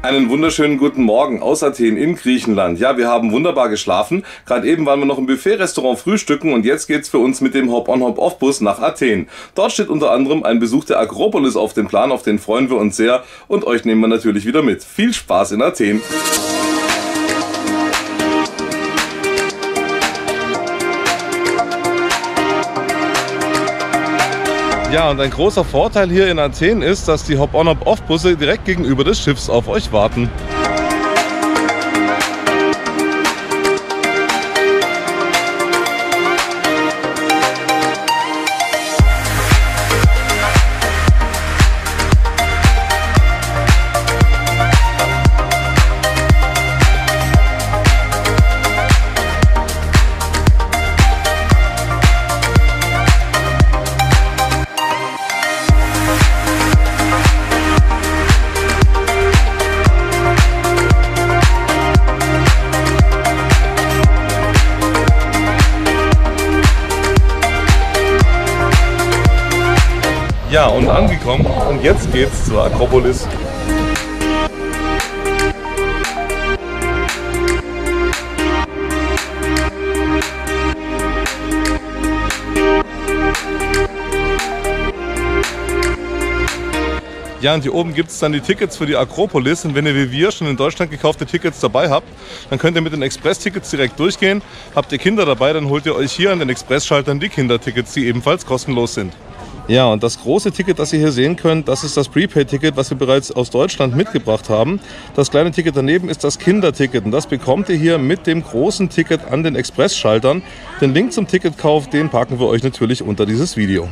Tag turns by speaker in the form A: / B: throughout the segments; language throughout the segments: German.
A: Einen wunderschönen guten Morgen aus Athen in Griechenland. Ja, wir haben wunderbar geschlafen. Gerade eben waren wir noch im Buffet-Restaurant frühstücken und jetzt geht's für uns mit dem Hop-on-Hop-off-Bus nach Athen. Dort steht unter anderem ein Besuch der Akropolis auf dem Plan, auf den freuen wir uns sehr und euch nehmen wir natürlich wieder mit. Viel Spaß in Athen! Ja, und ein großer Vorteil hier in Athen ist, dass die Hop-on-Hop-off-Busse direkt gegenüber des Schiffs auf euch warten. Ja, und angekommen und jetzt geht's zur Akropolis. Ja, und hier oben gibt es dann die Tickets für die Akropolis und wenn ihr wie wir schon in Deutschland gekaufte Tickets dabei habt, dann könnt ihr mit den Express-Tickets direkt durchgehen. Habt ihr Kinder dabei, dann holt ihr euch hier an den Express-Schaltern die Kindertickets, die ebenfalls kostenlos sind. Ja, und das große Ticket, das ihr hier sehen könnt, das ist das Prepaid-Ticket, was wir bereits aus Deutschland mitgebracht haben. Das kleine Ticket daneben ist das Kinderticket und das bekommt ihr hier mit dem großen Ticket an den Express-Schaltern. Den Link zum Ticketkauf, den packen wir euch natürlich unter dieses Video.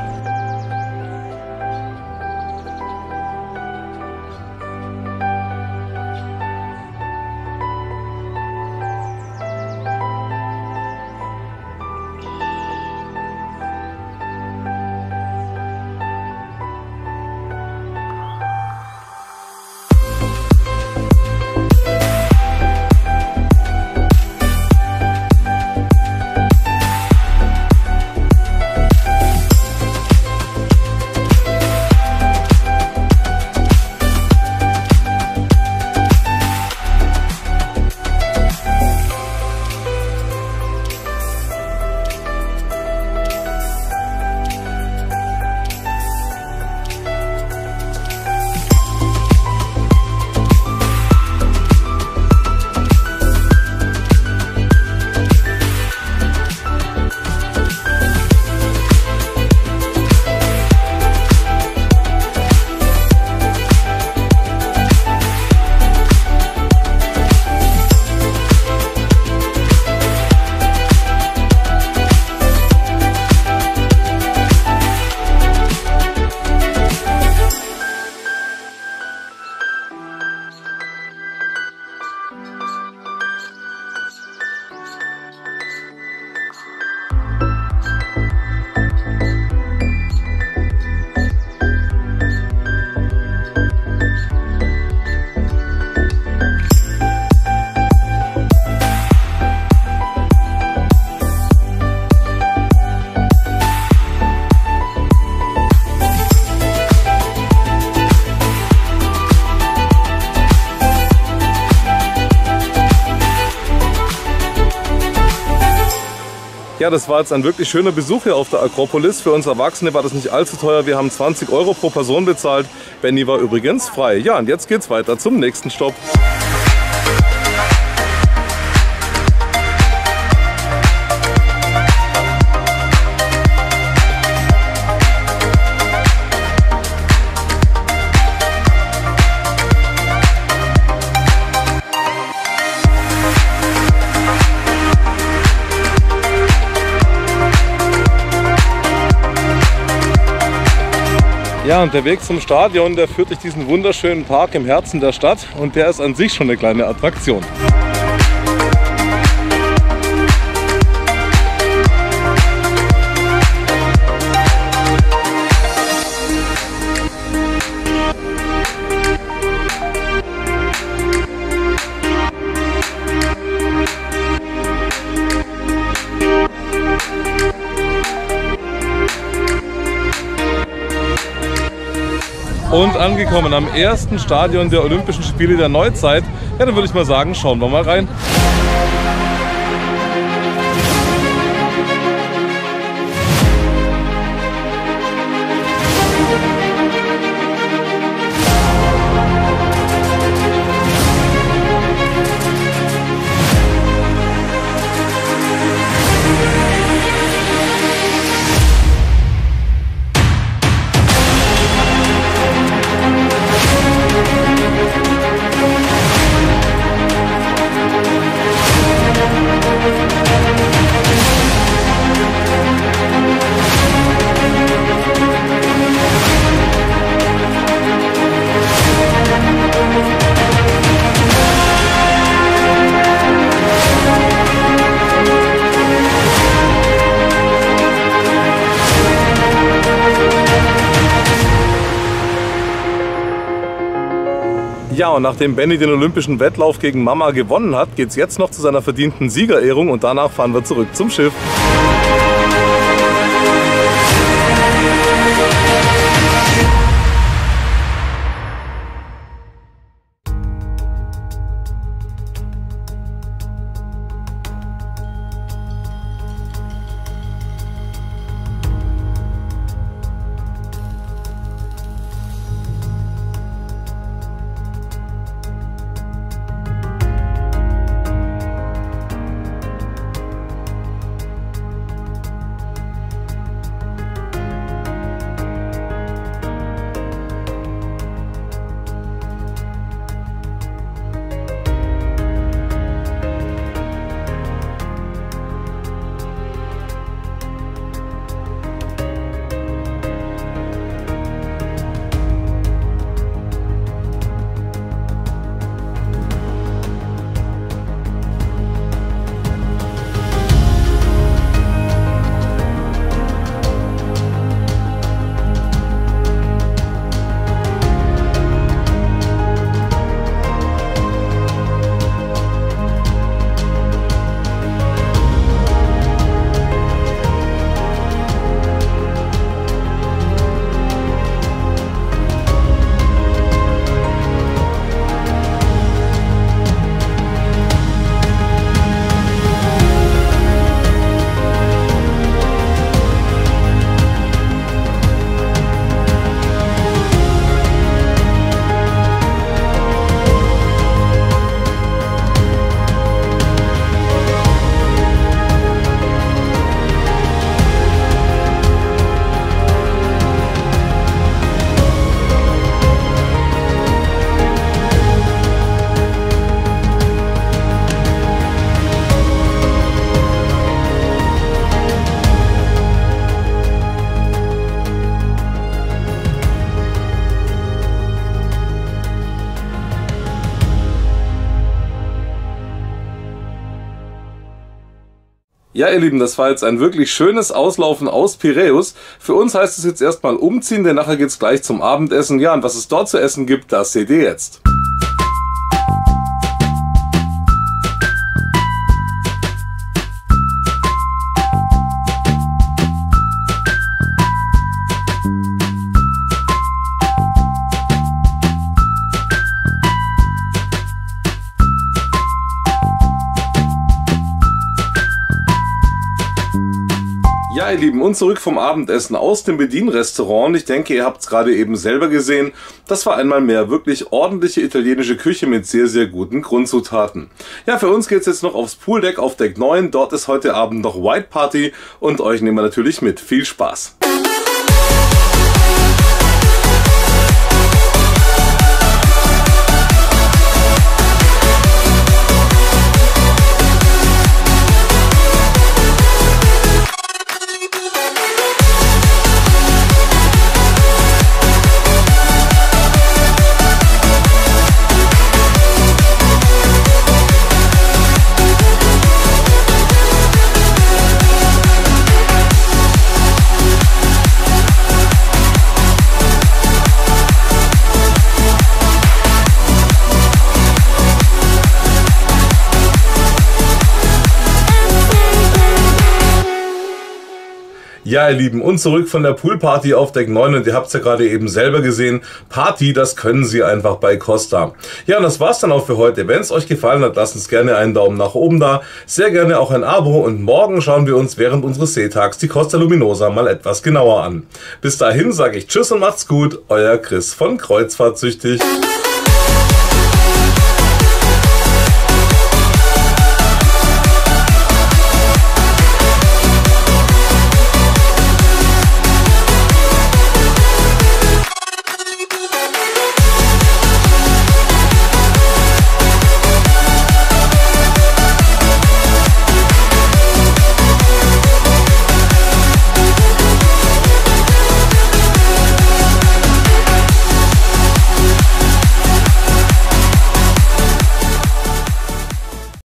A: Ja, das war jetzt ein wirklich schöner Besuch hier auf der Akropolis. Für uns Erwachsene war das nicht allzu teuer. Wir haben 20 € pro Person bezahlt. Benny war übrigens frei. Ja, und jetzt geht's weiter zum nächsten Stopp. Ja, und der Weg zum Stadion, der führt durch diesen wunderschönen Park im Herzen der Stadt und der ist an sich schon eine kleine Attraktion. Und angekommen am ersten Stadion der Olympischen Spiele der Neuzeit, ja, dann würde ich mal sagen, schauen wir mal rein. Ja, und nachdem Benny den olympischen Wettlauf gegen Mama gewonnen hat, geht es jetzt noch zu seiner verdienten Siegerehrung und danach fahren wir zurück zum Schiff. Ja, ihr Lieben, das war jetzt ein wirklich schönes Auslaufen aus Piräus. Für uns heißt es jetzt erstmal umziehen, denn nachher geht's gleich zum Abendessen. Ja, und was es dort zu essen gibt, das seht ihr jetzt. Ja, ihr Lieben, und zurück vom Abendessen aus dem Bedienrestaurant. Ich denke, ihr habt es gerade eben selber gesehen. Das war einmal mehr wirklich ordentliche italienische Küche mit sehr, sehr guten Grundzutaten. Ja, für uns geht es jetzt noch aufs Pooldeck auf Deck 9. Dort ist heute Abend noch White Party und euch nehmen wir natürlich mit. Viel Spaß! Ja, ihr Lieben, und zurück von der Poolparty auf Deck 9 und ihr habt es ja gerade eben selber gesehen, Party, das können sie einfach bei Costa. Ja, und das war's dann auch für heute. Wenn es euch gefallen hat, lasst uns gerne einen Daumen nach oben da, sehr gerne auch ein Abo und morgen schauen wir uns während unseres Seetags die Costa Luminosa mal etwas genauer an. Bis dahin sage ich Tschüss und macht's gut, euer Chris von Kreuzfahrtsüchtig.